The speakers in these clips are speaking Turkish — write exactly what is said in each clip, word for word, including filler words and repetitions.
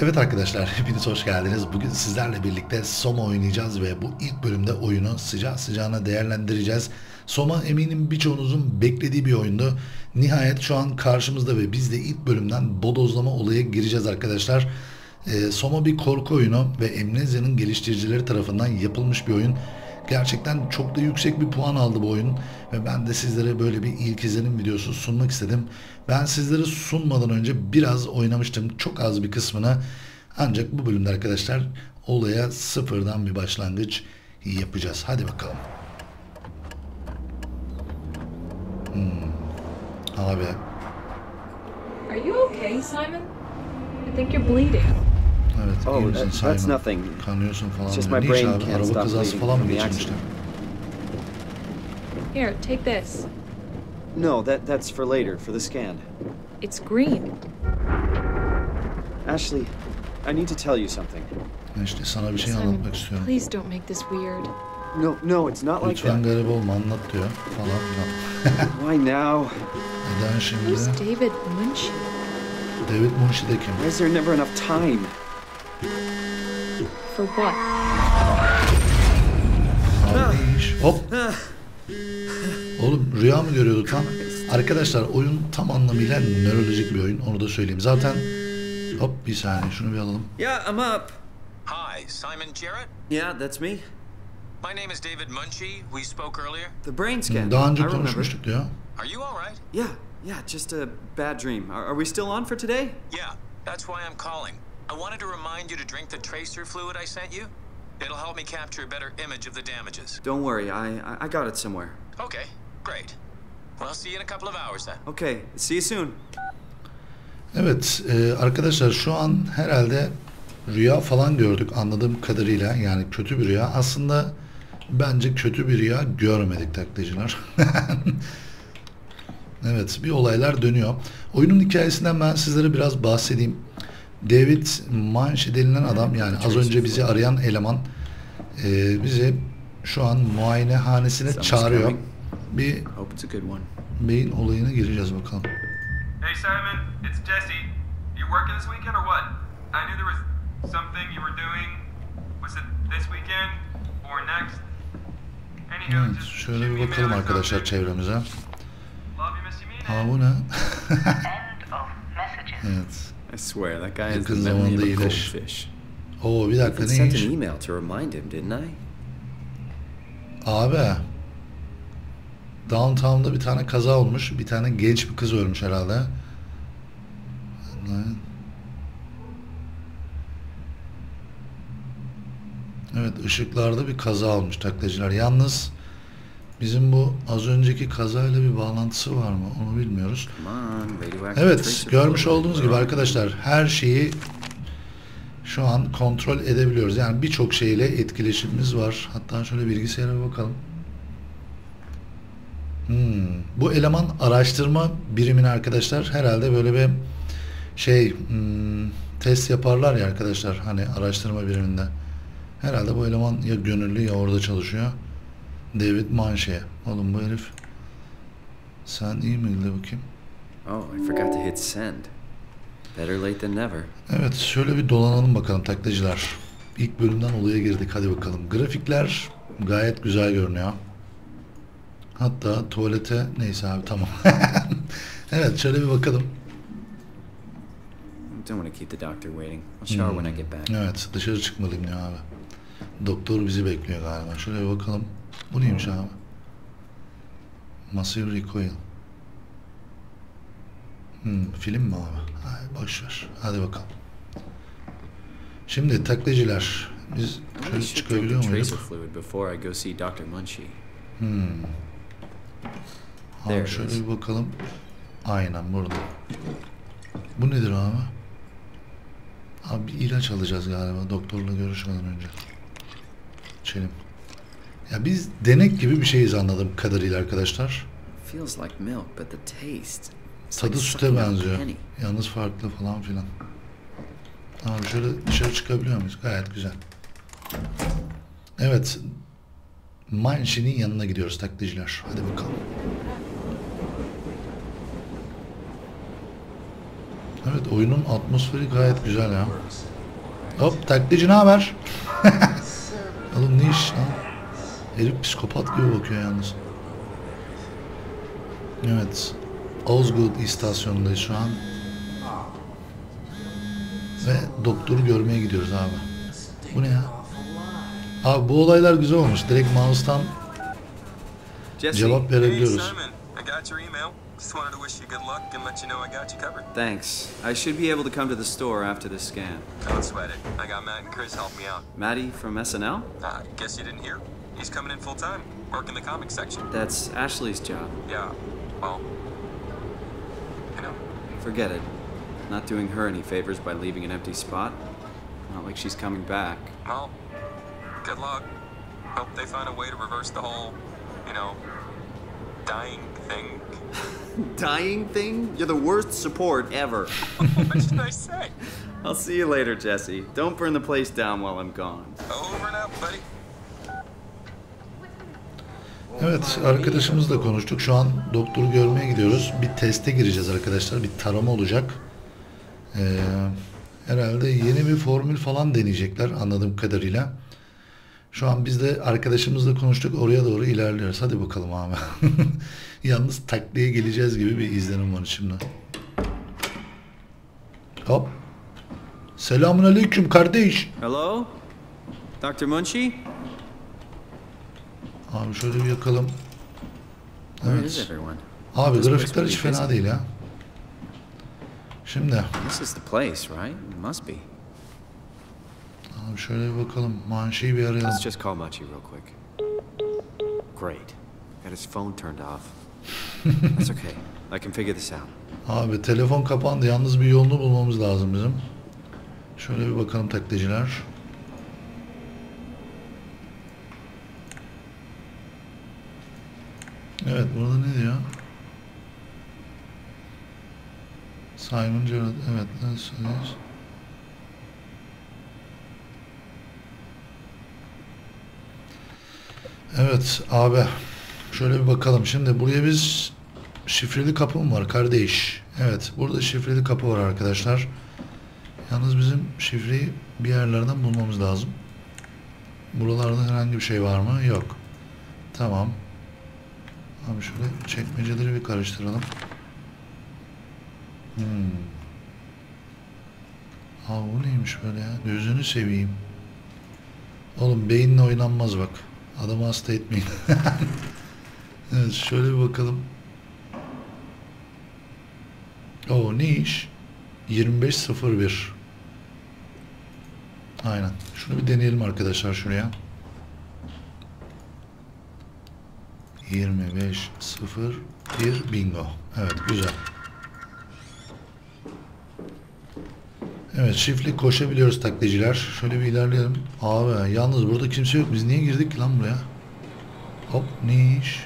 Evet arkadaşlar, hepiniz hoş geldiniz. Bugün sizlerle birlikte Soma oynayacağız ve bu ilk bölümde oyunu sıcağı sıcağına değerlendireceğiz. Soma eminim birçoğunuzun beklediği bir oyundu. Nihayet şu an karşımızda ve biz de ilk bölümden bodozlama olaya gireceğiz arkadaşlar. Ee, Soma bir korku oyunu ve Amnesia'nın geliştiricileri tarafından yapılmış bir oyun. Gerçekten çok da yüksek bir puan aldı bu oyun ve ben de sizlere böyle bir ilk izlenim videosu sunmak istedim. Ben sizlere sunmadan önce biraz oynamıştım, çok az bir kısmını. Ancak bu bölümde arkadaşlar olaya sıfırdan bir başlangıç yapacağız. Hadi bakalım. Hmm. Abi. Are you okay, Simon? I think you're bleeding. Evet, Oh, iyi misin that, Simon? that's nothing. Kanıyorsun falan. It's just diyor. my Ne iş brain abi? can't Araba stop kazası bleeding falan mı from the geçirmişler? Here, take this. No, that that's for later, for the scan. It's green. Ashley, I need to tell you something. İşte sana bir şey Simon, anlatmak istiyorum. please don't make this weird. No, no, it's not like Lütfen that. garip olma, anlat diyor falan filan. Why now? Neden şimdi? Who's David Munshi? David Munshi de kim? Why is there never enough time? For what? Abi ne iş? Hop. Oğlum rüya mı görüyorduk lan? Arkadaşlar oyun tam anlamıyla nörolojik bir oyun. Onu da söyleyeyim. Zaten hop bir saniye şunu bir alalım. Yeah, I'm up. Hi, Simon Jarrett. Yeah, that's me. My name is David Munshi. We spoke earlier. The brain scan. Daha önce I remember. konuşmuştuk diyor. Are you all right? Yeah, yeah, just a bad dream. Are, are we still on for today? Yeah, that's why I'm calling. I wanted to remind you to drink the tracer fluid I sent you. It'll help me capture a better image of the damages. Don't worry, I I, I got it somewhere. Okay, great. Well, see you in a couple of hours then. Okay, see you soon. Evet e, arkadaşlar şu an herhalde rüya falan gördük anladığım kadarıyla. Yani kötü bir rüya. Aslında bence kötü bir rüya görmedik taklacılar. Evet, bir olaylar dönüyor. Oyunun hikayesinden ben sizlere biraz bahsedeyim. David Munshi denilen adam, yani az önce bizi arayan eleman e, bizi şu an muayenehanesine çağırıyor. Bir Hope it's a good one. beyin olayına gireceğiz bakalım. Hey Simon, it's Jesse. You working this weekend or what? I knew there was something you were doing. Was it this weekend or next? Anywho, Evet, just şöyle shoot bir me an bakalım email or arkadaşlar something. çevremize. Love you, miss you, mean Ha it. bu ne? End of messages. Evet. I swear, that guy has the Yakın memory zamanda of a iyileş. goldfish. Oo bir I dakika even sent neymiş? an email to remind him, didn't I? Abi. Downtown'da bir tane kaza olmuş. Bir tane genç bir kız ölmüş herhalde. Evet, ışıklarda bir kaza olmuş taklacılar. Yalnız bizim bu az önceki kazayla bir bağlantısı var mı? Onu bilmiyoruz. Come on, radioactive Evet, tracer görmüş fluid. olduğunuz gibi arkadaşlar her şeyi şu an kontrol edebiliyoruz. Yani birçok şeyle etkileşimimiz var. Hatta şöyle bilgisayara bir bakalım. Hmm, bu eleman araştırma birimine arkadaşlar herhalde böyle bir şey hmm, test yaparlar ya arkadaşlar, hani araştırma biriminde. Herhalde bu eleman ya gönüllü ya orada çalışıyor. David Munshi. Oğlum bu herif. Sen iyi miydi bakayım? Oh, I forgot to hit send. Better late than never. Evet, şöyle bir dolanalım bakalım taklacılar. İlk bölümden olaya girdik, hadi bakalım. Grafikler gayet güzel görünüyor. Hatta tuvalete neyse abi tamam. Evet, şöyle bir bakalım. Don't want to keep the doctor waiting. I'll shower when I get back. Evet, dışarı çıkmalıyım ya abi. Doktor bizi bekliyor galiba. Şöyle bir bakalım. Bu neymiş abi? Massive Recoil. Hmm, film mi abi? Ay, boş ver. Hadi bakalım. Şimdi taklacılar, biz I really şöyle should drink çıkabiliyor the tracer muyduk? fluid before I go see Doctor Munshi. Hmm. There Abi it şöyle is. bir bakalım. Aynen burada. Bu nedir abi? Abi bir ilaç alacağız galiba doktorla görüşmeden önce. İçelim. Ya biz denek gibi bir şeyiz anladığım kadarıyla arkadaşlar. Feels like milk, but the taste. It's Tadı like süte sucking out a benziyor. penny. Yalnız farklı falan filan. Abi şöyle dışarı çıkabiliyor muyuz? Gayet güzel. Evet. Munshi'nin yanına gidiyoruz taklacılar. Hadi bakalım. Evet, Evet, oyunun atmosferi gayet güzel ya. Hop, taklitçi ne haber? Oğlum ne iş lan? Herif psikopat gibi bakıyor yalnız. Evet. Osgood istasyonundayız şu an. Ve doktoru görmeye gidiyoruz abi. Bu ne ya? Abi bu olaylar güzel olmuş. Direkt mouse'tan Jesse, cevap verebiliyoruz. Hey, Simon. I got your email. Just wanted to wish you good luck and let you know I got you covered. thanks. I should be able to come to the store after this scan. Don't sweat it. I got Matt and Chris helping me out. Maddie from S N L? Uh, guess you didn't hear? He's coming in full time, working the comics section. That's Ashley's job. Yeah, well, you know. Forget it. Not doing her any favors by leaving an empty spot. Not like she's coming back. Well, good luck. Hope they find a way to reverse the whole, you know, dying thing. Dying thing? You're the worst support ever. What should I say? I'll see you later, Jesse. Don't burn the place down while I'm gone. Over and out, buddy. Evet, arkadaşımızla konuştuk. Şu an doktoru görmeye gidiyoruz. Bir teste gireceğiz arkadaşlar. Bir tarama olacak. Ee, herhalde yeni bir formül falan deneyecekler anladığım kadarıyla. Şu an biz de arkadaşımızla konuştuk. Oraya doğru ilerliyoruz. Hadi bakalım abi. Yalnız takliye geleceğiz gibi bir izlenim var şimdi. Hop. Selamun aleyküm kardeş. Hello? Doctor Munchie? Abi şöyle bir yakalım. Where is Evet. everyone? Abi This place grafikler hiç pretty fena busy. değil ya. Şimdi This is the place, right? It must be. abi şöyle bir bakalım. Manşeyi bir arayalım. Let's just call Machi real quick. Great. Got his phone turned off. That's okay. I can figure this out. Abi telefon kapandı. Yalnız bir yolunu bulmamız lazım bizim. Şöyle bir bakalım taklitciler. Evet, burada ne diyor? Simon Gerard. Evet, ne söylüyoruz? Evet abi. Şöyle bir bakalım. Şimdi buraya biz şifreli kapı mı var kardeş? Evet, burada şifreli kapı var arkadaşlar. Yalnız bizim şifreyi bir yerlerden bulmamız lazım. Buralarda herhangi bir şey var mı? Yok. Tamam. Abi şöyle çekmeceleri bir karıştıralım. Hmm. Aa, bu neymiş böyle ya? Gözünü seveyim. Oğlum beyinle oynanmaz bak. Adamı hasta etmeyin. Evet, şöyle bir bakalım. O ne iş? yirmi beş sıfır bir. Aynen. Şunu bir deneyelim arkadaşlar şuraya. yirmi beş sıfır bir bingo. Evet, güzel. Evet, çiftlik koşabiliyoruz taklitciler. Şöyle bir ilerleyelim. Abi yalnız burada kimse yok. Biz niye girdik ki lan buraya? Hop, ne iş?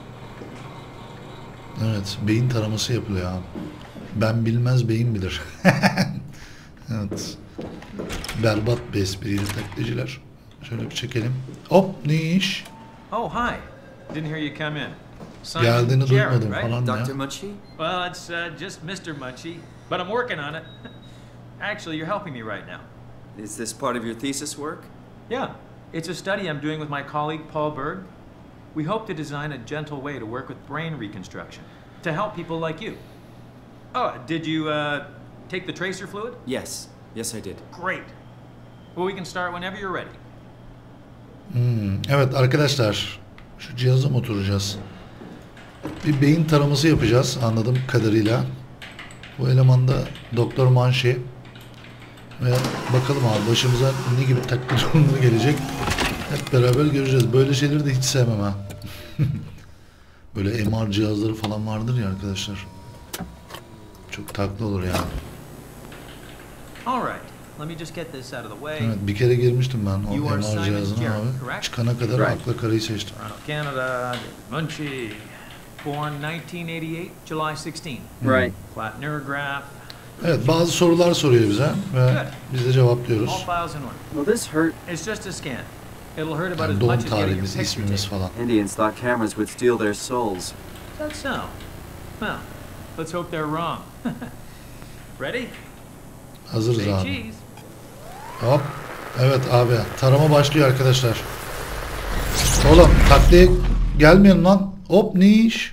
Evet, beyin taraması yapılıyor abi. Ben bilmez beyin bilir. Evet. Berbat bir espriydi taklitciler. Şöyle bir çekelim. Hop, ne iş? Oh, hi. Didn't hear you come in. Simon Geldiğini Jarrett, duymadım right? falan Doctor ya. Munchie? Well, it's uh, just Mister Munchie, but I'm working on it. Actually, you're helping me right now. Is this part of your thesis work? Yeah, it's a study I'm doing with my colleague Paul Berg. We hope to design a gentle way to work with brain reconstruction to help people like you. Oh, did you uh, take the tracer fluid? Yes. Yes, I did. Great. Well, we can start whenever you're ready. Hmm, evet arkadaşlar, şu cihaza mı oturacağız? Bir beyin taraması yapacağız anladığım kadarıyla. Bu elemanda Doktor Manşi. Ve bakalım abi başımıza ne gibi taklit durumları gelecek. Hep beraber göreceğiz. Böyle şeyleri de hiç sevmem ha. Böyle M R cihazları falan vardır ya arkadaşlar. Çok taklı olur yani. All right. Let me just get this out of the way. Evet, bir kere girmiştim ben o You are M R Simon cihazına Jarrett, abi. correct? Çıkana kadar Right. akla karayı seçtim. Toronto, Canada, David Munchie. Born nineteen eighty-eight, July sixteenth. Right. Plat neurograph. Evet, bazı sorular soruyor bize ve biz de All cevaplıyoruz. files in order. Will this hurt? It's just a scan. It'll hurt about Yani as doğum much as getting your tarihimiz, picture ismimiz taken. falan. Indians thought cameras would steal their souls. That's so. Well, let's hope they're wrong. Ready? Hazırız Say abi. cheese. Hop. Evet abi. Tarama başlıyor arkadaşlar. Oğlum taklaya gelmeyelim lan. Hop ne iş?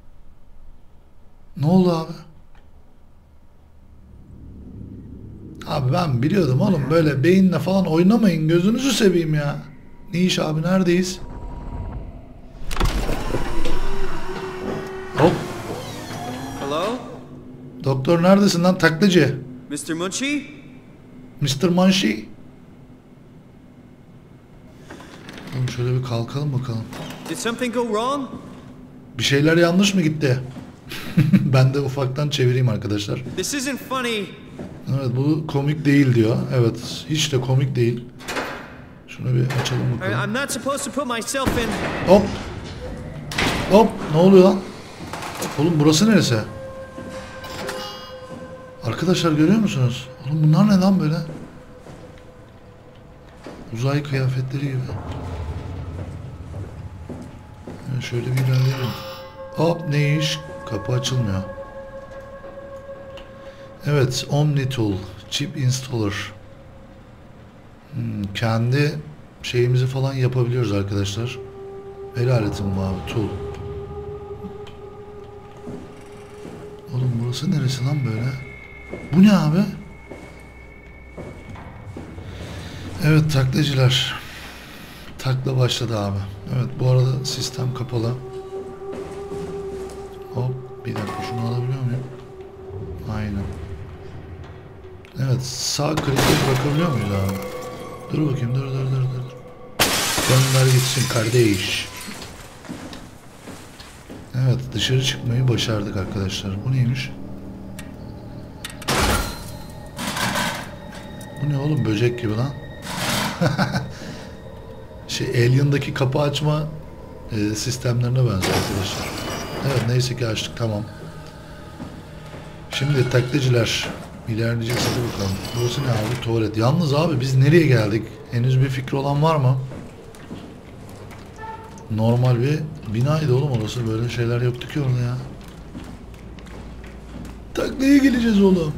Ne oldu abi? Abi ben biliyordum oğlum, böyle beyinle falan oynamayın, gözünüzü seveyim ya. Ne iş abi, neredeyiz? Hop. Hello? Doktor neredesin lan taklacı? Mister Munchie? mister Munchie. Oğlum şöyle bir kalkalım bakalım. Did something go wrong? Bir şeyler yanlış mı gitti? Ben de ufaktan çevireyim arkadaşlar. This isn't funny. Evet, bu komik değil diyor. Evet, hiç de komik değil. Şunu bir açalım I- bakalım. I'm not supposed to put myself in. Hop. Hop. Ne oluyor lan? Oğlum burası neresi? Arkadaşlar görüyor musunuz? Oğlum bunlar ne lan böyle? Uzay kıyafetleri gibi. Yani şöyle bir ilerleyelim. Hop, ne iş? Kapı açılmıyor. Evet, OmniTool Chip Installer. Hmm, kendi şeyimizi falan yapabiliyoruz arkadaşlar. El aletim bu abi, tool. Oğlum burası neresi lan böyle? Bu ne abi? Evet taklacılar. Takla başladı abi. Evet, bu arada sistem kapalı. Hop, bir dakika şunu alabiliyor muyum? Aynen. Evet, sağ klikle bakabiliyor muyuz abi? Dur bakayım, dur dur dur dur. Gönder gitsin kardeş. Evet, dışarı çıkmayı başardık arkadaşlar. Bu neymiş? Bu ne oğlum, böcek gibi lan. Şey, Alien'daki kapı açma e, sistemlerine benziyor arkadaşlar. Evet, neyse ki açtık, tamam. Şimdi taklacılar ilerleyeceğiz, hadi bakalım. Burası ne abi? Tuvalet. Yalnız abi biz nereye geldik? Henüz bir fikri olan var mı? Normal bir binaydı oğlum orası. Böyle şeyler yoktu ki orada ya. Taklaya geleceğiz oğlum.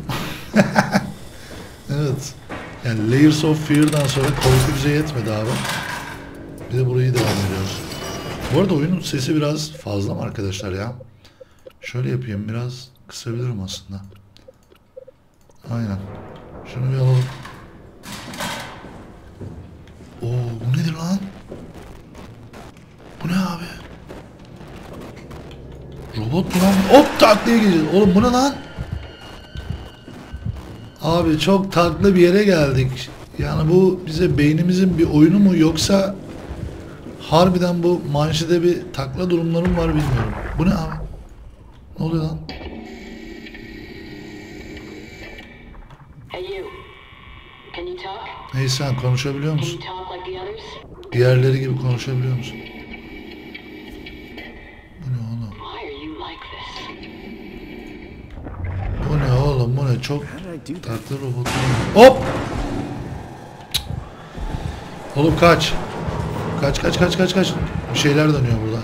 Evet. Yani Layers of Fear'dan sonra korku bize yetmedi abi. Bir de burayı devam ediyoruz. Bu arada oyunun sesi biraz fazla mı arkadaşlar ya? Şöyle yapayım, biraz kısabilirim aslında. Aynen. Şunu bir alalım. Oo, bu nedir lan? Bu ne abi? Robot mu lan? Hop, taklaya geleceğiz. Oğlum bu ne lan? Abi çok taklı bir yere geldik. Yani bu bize beynimizin bir oyunu mu, yoksa harbiden bu manşede bir takla durumlarım var bilmiyorum. Bu ne abi? Ne oluyor lan? Hey you. Can you talk? Hey sen konuşabiliyor Can musun? you talk like the others? Diğerleri gibi konuşabiliyor musun? Bu ne oğlum? Why are you like this? Bu ne oğlum? Bu ne? Çok How did I do that? taklı robotlar. Hop! Oğlum kaç. Kaç kaç kaç kaç kaç. Bir şeyler dönüyor burada.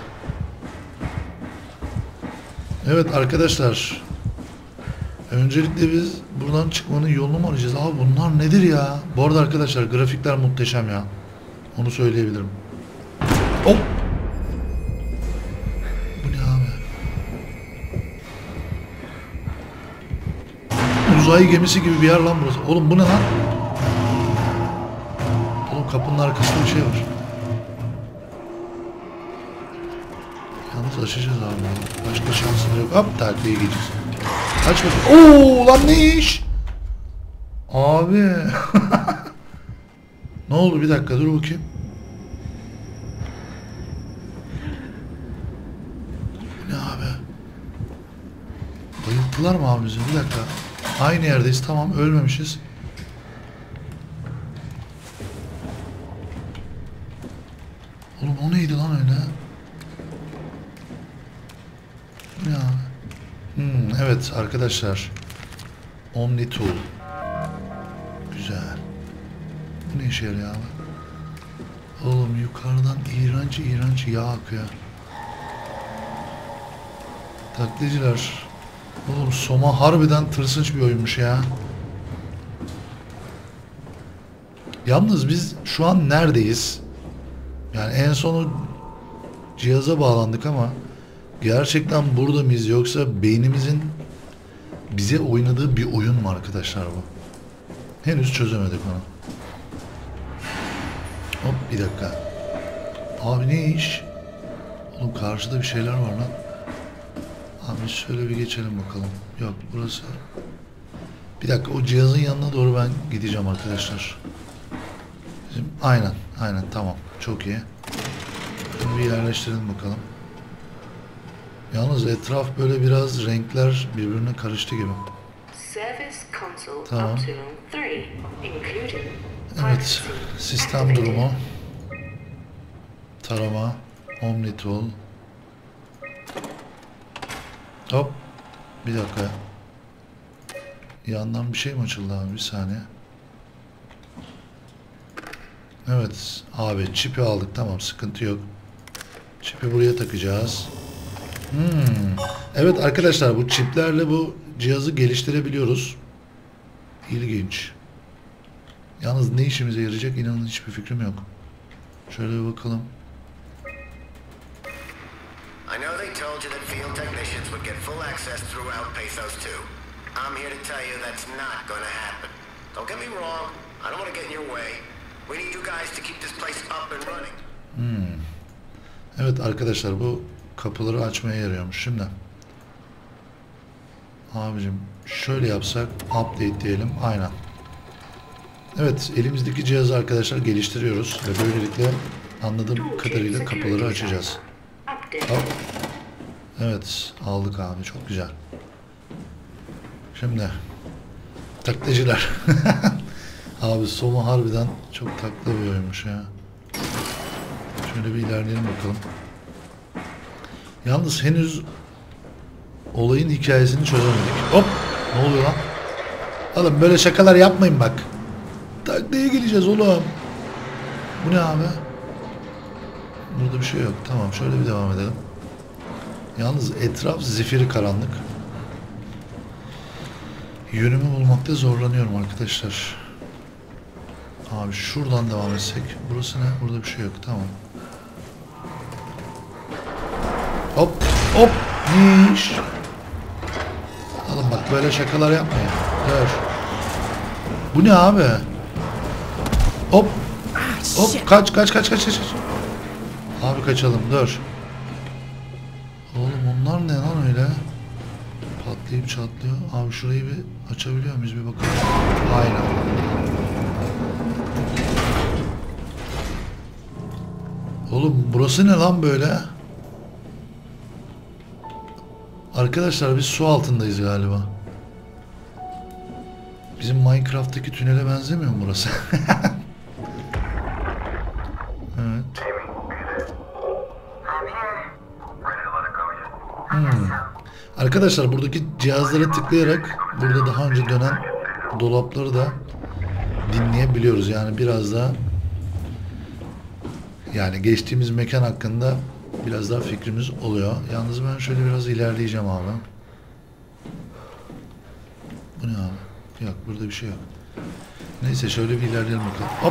Evet arkadaşlar. Öncelikle biz buradan çıkmanın yolunu mu arayacağız? Abi bunlar nedir ya? Bu arada arkadaşlar grafikler muhteşem ya. Onu söyleyebilirim. Hop! Bu ne abi? Uzay gemisi gibi bir yer lan burası. Oğlum bu ne lan? Oğlum kapının arkasında bir şey var. Yalnız açacağız abi. Başka şansım yok. Hop, takviye gideceğiz. Aç bakayım. Oo lan ne iş? Abi. Ne oldu, bir dakika dur bakayım. Bu ne abi? Bayılttılar mı abi bizi? Bir dakika. Aynı yerdeyiz, tamam, ölmemişiz. Oğlum o neydi lan öyle? Bu ne abi? Hmm, evet arkadaşlar. OmniTool. Güzel. Bu ne işe yarıyor abi? Oğlum yukarıdan iğrenç iğrenç yağ akıyor. Taklacılar. Oğlum Soma harbiden tırsınç bir oyunmuş ya. Yalnız biz şu an neredeyiz? Yani en sonu cihaza bağlandık ama gerçekten burada mıyız yoksa beynimizin bize oynadığı bir oyun mu arkadaşlar bu? Henüz çözemedik onu. Hop bir dakika. Abi ne iş? Oğlum karşıda bir şeyler var lan. Abi şöyle bir geçelim bakalım. Yok burası. Bir dakika o cihazın yanına doğru ben gideceğim arkadaşlar. Bizim, aynen aynen tamam çok iyi. Şimdi bir yerleştirelim bakalım. Yalnız etraf böyle biraz renkler birbirine karıştı gibi. Tamam. Evet sistem durumu. Tarama. Omnitool. Hop. Bir dakika. Yandan bir şey mi açıldı abi? Bir saniye. Evet. Abi çipi aldık. Tamam sıkıntı yok. Çipi buraya takacağız. Hmm. Evet arkadaşlar bu çiplerle bu cihazı geliştirebiliyoruz. İlginç. Yalnız ne işimize yarayacak inanın hiçbir fikrim yok. Şöyle bir bakalım. I know they told you that field technicians would get full access throughout Pathos two. I'm here to tell you that's not gonna happen. Don't get me wrong, I don't want to get in your way. We need you guys to keep this place up and running. Hmm. Evet arkadaşlar bu kapıları açmaya yarıyormuş. Şimdi abicim şöyle yapsak update diyelim. Aynen. Evet elimizdeki cihazı arkadaşlar geliştiriyoruz ve böylelikle anladığım kadarıyla kapıları açacağız. Hop. Evet aldık abi çok güzel. Şimdi taklacılar. Abi Soma harbiden çok takla bir oyunmuş ya. Şöyle bir ilerleyelim bakalım. Yalnız henüz olayın hikayesini çözemedik. Hop! Ne oluyor lan? Oğlum böyle şakalar yapmayın bak. Taklaya geleceğiz oğlum. Bu ne abi? Burada bir şey yok. Tamam şöyle bir devam edelim. Yalnız etraf zifiri karanlık. Yönümü bulmakta zorlanıyorum arkadaşlar. Abi şuradan devam etsek. Burası ne? Burada bir şey yok. Tamam. Hop hop. Ne iş? Oğlum bak böyle şakalar yapmayın. Dur. Bu ne abi? Hop. Hop kaç kaç kaç kaç kaç. Abi kaçalım dur. Oğlum onlar ne lan öyle? Patlayıp çatlıyor. Abi şurayı bir açabiliyor muyuz bir bakalım. Aynen. Oğlum burası ne lan böyle? Arkadaşlar biz su altındayız galiba. Bizim Minecraft'taki tünele benzemiyor mu burası? Evet. Hmm. Arkadaşlar buradaki cihazlara tıklayarak burada daha önce dönen dolapları da dinleyebiliyoruz. Yani biraz daha yani geçtiğimiz mekan hakkında biraz daha fikrimiz oluyor. Yalnız ben şöyle biraz ilerleyeceğim abi. Bu ne abi? Yok burada bir şey yok. Neyse şöyle bir ilerleyelim bakalım. Hop.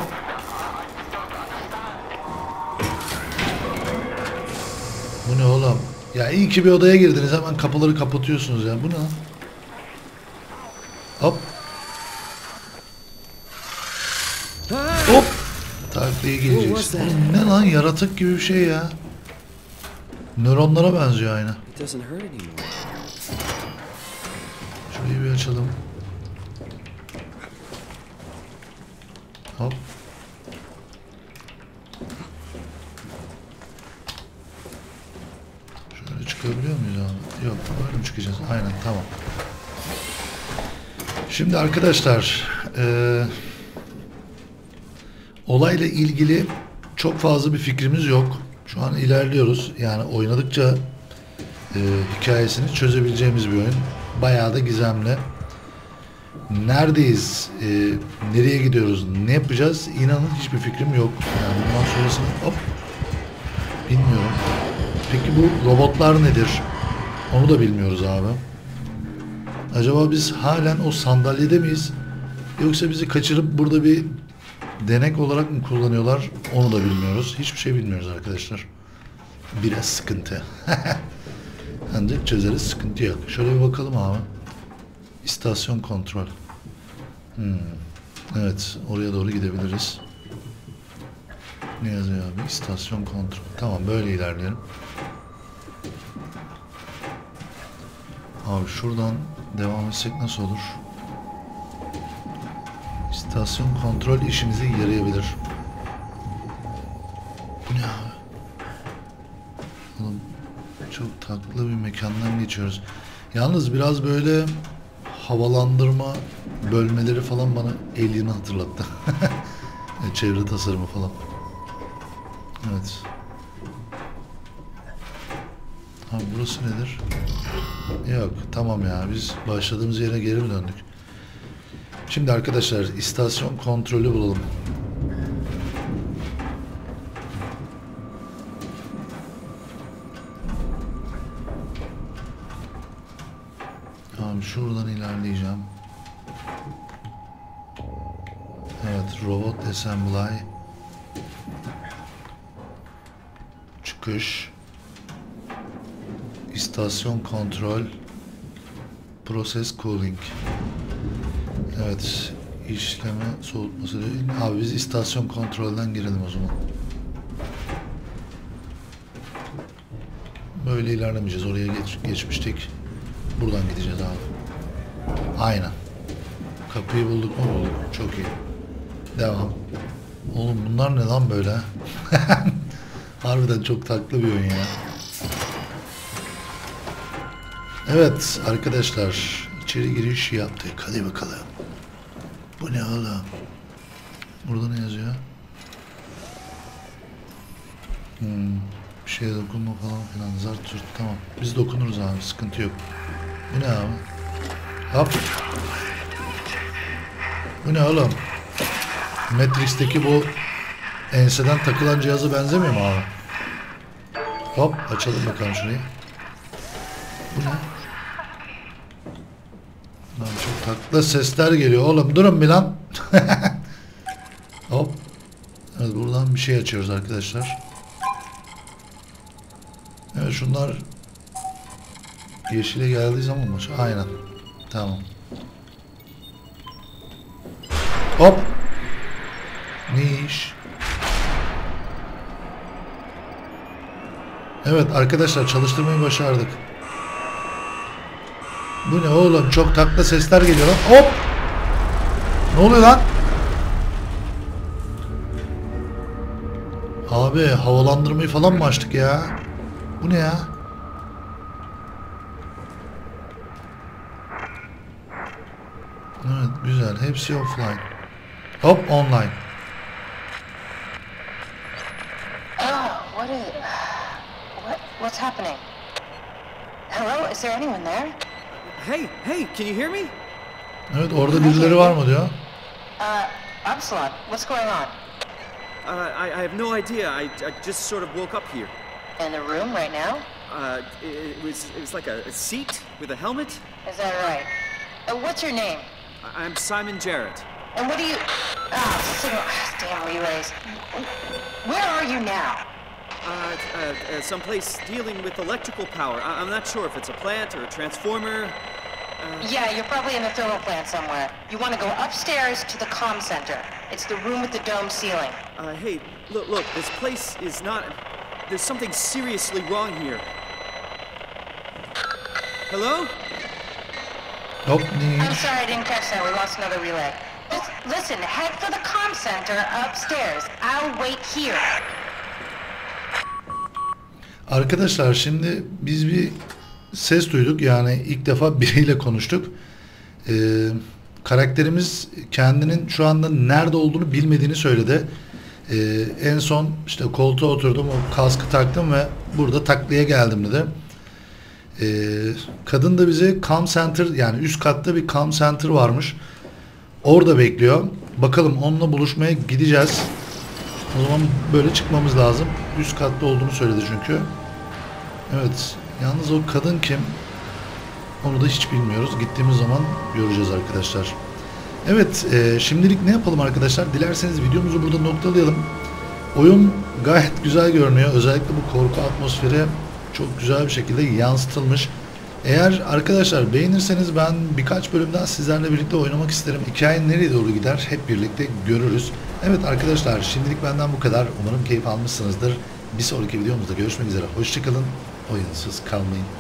Bu ne oğlum? Ya iyi ki bir odaya girdiniz hemen kapıları kapatıyorsunuz ya. Bu ne? Hop. Hop. Taklaya geleceğiz. Oğlum ne lan yaratık gibi bir şey ya. Nöronlara benziyor aynı. Şurayı bir açalım. Hop. Şöyle çıkabiliyor muyuz abi? Yok böyle mi çıkacağız? Aynen tamam. Şimdi arkadaşlar eee olayla ilgili çok fazla bir fikrimiz yok. Şu an ilerliyoruz. Yani oynadıkça e, hikayesini çözebileceğimiz bir oyun. Bayağı da gizemli. Neredeyiz? E, nereye gidiyoruz? Ne yapacağız? İnanın hiçbir fikrim yok. Yani bundan sonrasını hop bilmiyorum. Peki bu robotlar nedir? Onu da bilmiyoruz abi. Acaba biz halen o sandalyede miyiz? Yoksa bizi kaçırıp burada bir denek olarak mı kullanıyorlar? Onu da bilmiyoruz. Hiçbir şey bilmiyoruz arkadaşlar. Biraz sıkıntı. Ancak çözeriz, sıkıntı yok. Şöyle bir bakalım abi. İstasyon kontrol. Hmm. Evet, oraya doğru gidebiliriz. Ne yazıyor abi? İstasyon kontrol. Tamam, böyle ilerleyelim. Abi şuradan devam etsek nasıl olur? İstasyon kontrol işimize yarayabilir. Bu ne abi? Oğlum, çok tatlı bir mekandan geçiyoruz. Yalnız biraz böyle havalandırma bölmeleri falan bana Alien'ı hatırlattı. Çevre tasarımı falan. Evet. Ha, burası nedir? Yok, tamam ya, biz başladığımız yere geri mi döndük? Şimdi arkadaşlar istasyon kontrolü bulalım. Tamam, şuradan ilerleyeceğim. Evet, robot assembly. Çıkış. İstasyon kontrol. Process cooling. Evet, işleme soğutması değil. Abi biz istasyon kontrolden girelim o zaman. Böyle ilerlemeyeceğiz. Oraya geç, geçmiştik. Buradan gideceğiz abi. Aynen. Kapıyı bulduk mu bulduk. Çok iyi. Devam. Oğlum bunlar ne lan böyle? Harbiden çok tatlı bir oyun ya. Evet arkadaşlar, içeri giriş yaptık. Hadi bakalım. Bu ne oğlum? Burada ne yazıyor? Hmm, bir şeye dokunma falan filan. Zart zurt. Tamam. Biz dokunuruz abi. Sıkıntı yok. Bu ne abi? Hop. Bu ne oğlum? Matrix'teki bu enseden takılan cihaza benzemiyor mu abi? Hop. Açalım bakalım şurayı. Bu ne? Lan çok tatlı sesler geliyor. Oğlum durun bir lan. Hop. Evet, buradan bir şey açıyoruz arkadaşlar. Evet, şunlar yeşile geldiği zaman mı? Aynen. Tamam. Hop. Ne iş? Evet arkadaşlar, çalıştırmayı başardık. Bu ne oğlum? Çok tatlı sesler geliyor lan. Hop! Ne oluyor lan? Abi havalandırmayı falan mı açtık ya? Bu ne ya? Evet, güzel. Hepsi offline. Hop, online. Oh, what is... What, what's happening? Hello, is there anyone there? Hey, hey, can you hear me? Evet, orada birileri var mı diyor. Uh, Absalom, what's going on? Uh, I, I have no idea. I, I just sort of woke up here. In the room right now? Uh, it, it was it was like a, a seat with a helmet. Is that right? Uh, what's your name? I, I'm Simon Jarrett. And what do you... Ah, signal... Damn relays. Where are you now? Uh, uh, uh, someplace dealing with electrical power. I, I'm not sure if it's a plant or a transformer. Uh, Yeah, you're probably in the thermal plant somewhere. You want to go upstairs to the comm center. It's the room with the dome ceiling. uh, hey, look, look, this place is not... There's something seriously wrong here. Hello? Hop, I'm ne iş? sorry I didn't catch that. We lost another relay. Just listen, head for the comm center upstairs. I'll wait here. Arkadaşlar şimdi biz bir ses duyduk, yani ilk defa biriyle konuştuk. Ee, karakterimiz kendinin şu anda nerede olduğunu bilmediğini söyledi. Ee, en son işte koltuğa oturdum, o kaskı taktım ve burada taklaya geldim dedi. Ee, kadın da bize comm center, yani üst katta bir comm center varmış. Orada bekliyor. Bakalım, onunla buluşmaya gideceğiz. O zaman böyle çıkmamız lazım. Üst katta olduğunu söyledi çünkü. Evet. Yalnız o kadın kim? Onu da hiç bilmiyoruz. Gittiğimiz zaman göreceğiz arkadaşlar. Evet, e, şimdilik ne yapalım arkadaşlar? Dilerseniz videomuzu burada noktalayalım. Oyun gayet güzel görünüyor. Özellikle bu korku atmosferi çok güzel bir şekilde yansıtılmış. Eğer arkadaşlar beğenirseniz ben birkaç bölümden sizlerle birlikte oynamak isterim. Hikaye nereye doğru gider hep birlikte görürüz. Evet arkadaşlar, şimdilik benden bu kadar. Umarım keyif almışsınızdır. Bir sonraki videomuzda görüşmek üzere. Hoşçakalın. Oyunsuz kalmayın.